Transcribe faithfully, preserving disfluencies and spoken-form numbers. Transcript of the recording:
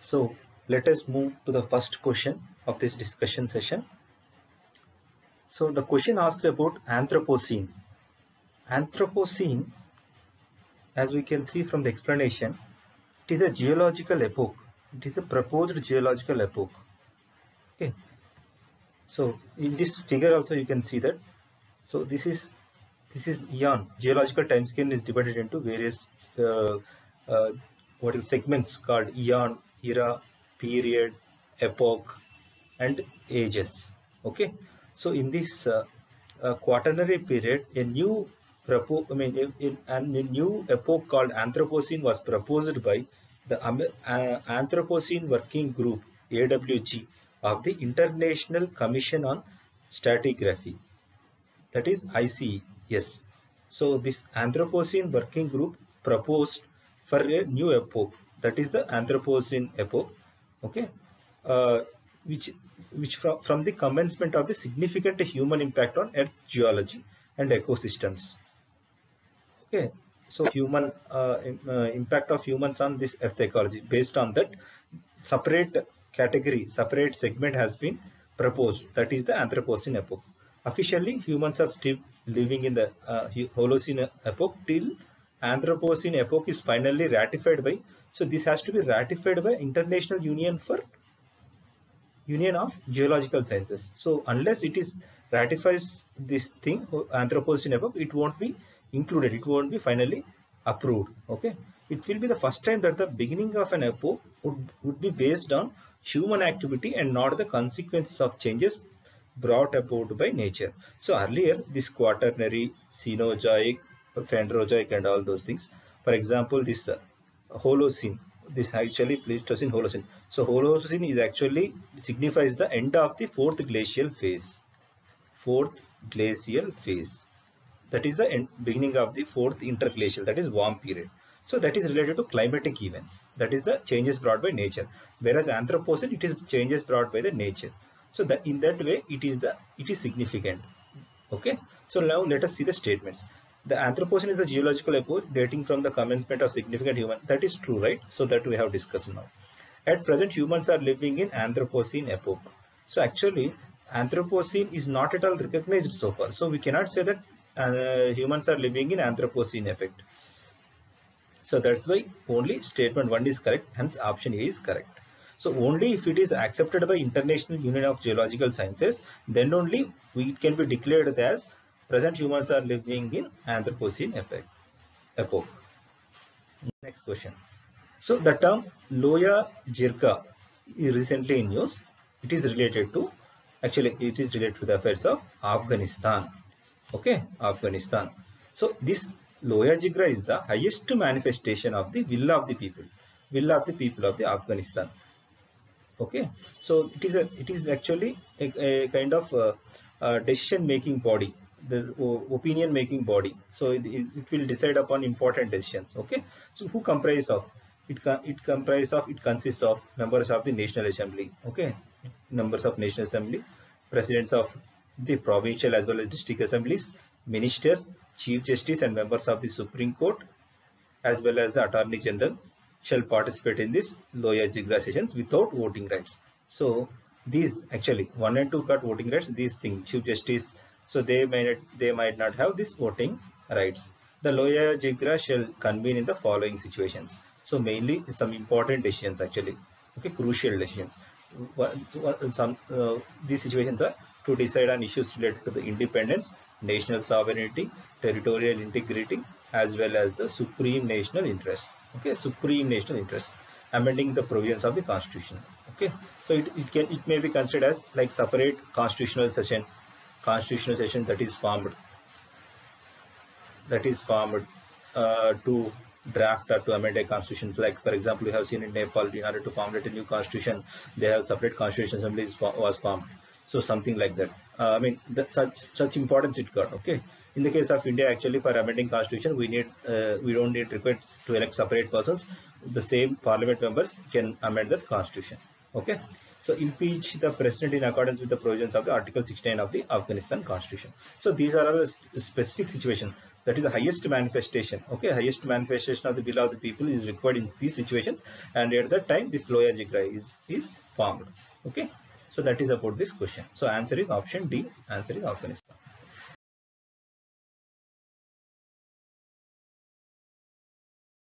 So let us move to the first question of this discussion session. So the question asked about Anthropocene. Anthropocene, as we can see from the explanation, it is a geological epoch. It is a proposed geological epoch. Okay. So in this figure also you can see that. So this is this is eon. Geological time scale is divided into various uh, uh, what is segments called eon, era, period, epoch, and ages. Okay. So in this uh, uh, quaternary period, a new propo I mean, a, a, a new epoch called Anthropocene was proposed by the uh, Anthropocene Working Group (A W G) of the International Commission on Stratigraphy, that is I C E S. So this Anthropocene Working Group proposed for a new epoch, that is the Anthropocene epoch. Okay. Uh, which which from, from the commencement of the significant human impact on earth geology and ecosystems. Okay, so human uh, uh, impact of humans on this earth ecology, based on that separate category, separate segment has been proposed, that is the Anthropocene epoch. Officially humans are still living in the uh, Holocene epoch till Anthropocene epoch is finally ratified by, so this has to be ratified by International Union for Union of Geological Sciences. So unless it is ratifies this thing, Anthropocene epoch, it won't be included, it won't be finally approved. Okay, it will be the first time that the beginning of an epoch would, would be based on human activity and not the consequences of changes brought about by nature. So earlier this quaternary, Cenozoic, Dendrozoic and all those things. For example, this uh, Holocene, this actually Pleistocene, Holocene. So Holocene is actually signifies the end of the fourth glacial phase. Fourth glacial phase. That is the end, beginning of the fourth interglacial, that is warm period. So that is related to climatic events. That is the changes brought by nature. Whereas Anthropocene, it is changes brought by the nature. So that in that way, it is the it is significant. Okay. So now let us see the statements. The Anthropocene is a geological epoch dating from the commencement of significant human. That is true, right? So that we have discussed now. At present, humans are living in Anthropocene epoch. So actually, Anthropocene is not at all recognized so far. So we cannot say that uh, humans are living in Anthropocene effect. So that's why only statement one is correct. Hence, option A is correct. So only if it is accepted by International Union of Geological Sciences, then only we can be declared as present humans are living in Anthropocene epoch. Next question. So the term Loya Jirga is recently in use. It is related to, actually it is related to the affairs of Afghanistan. Okay, Afghanistan. So this Loya Jirga is the highest manifestation of the will of the people, will of the people of the Afghanistan. Okay, so it is a it is actually a, a kind of a, a decision making body, the opinion making body. So it, it will decide upon important decisions. Okay, so who comprise of it? It comprise of it consists of members of the National Assembly. Okay, members of National Assembly, presidents of the provincial as well as district assemblies, ministers, chief justice, and members of the Supreme Court, as well as the Attorney General, shall participate in this Loya Jirga sessions without voting rights. So these actually one and two got voting rights. These things, Chief Justice, so they might they might not have this voting rights. The Loya Jirga shall convene in the following situations. So mainly some important decisions actually. Okay, crucial decisions. Some uh, these situations are to decide on issues related to the independence, national sovereignty, territorial integrity, as well as the supreme national interest. Okay, supreme national interest, amending the provisions of the constitution. Okay, so it, it can it may be considered as like separate constitutional session, constitutional session that is formed, that is formed uh, to draft or to amend a constitution. Like for example, we have seen in Nepal, in order to formulate a new constitution, they have separate constitutional assemblies was formed. So something like that. Uh, I mean, that such such importance it got. Okay. In the case of India, actually, for amending constitution, we need uh, we don't need requests to elect separate persons. The same parliament members can amend the constitution. Okay. So impeach the president in accordance with the provisions of the Article sixty-nine of the Afghanistan Constitution. So these are all specific situations. That is the highest manifestation. Okay, highest manifestation of the will of the people is required in these situations, and at that time this Loya-Jirga is is formed. Okay, so that is about this question. So answer is option D. Answer is Afghanistan.